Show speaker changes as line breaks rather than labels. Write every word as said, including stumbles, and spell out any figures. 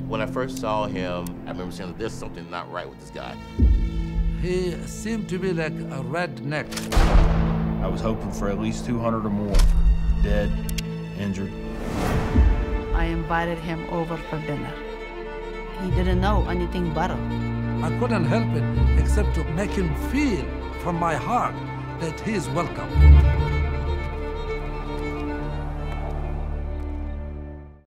When I first saw him, I remember saying, there's something not right with this guy.
He seemed to be like a redneck.
I was hoping for at least two hundred or more. Dead, injured.
I invited him over for dinner. He didn't know anything better.
I couldn't help it except to make him feel from my heart that he is welcome.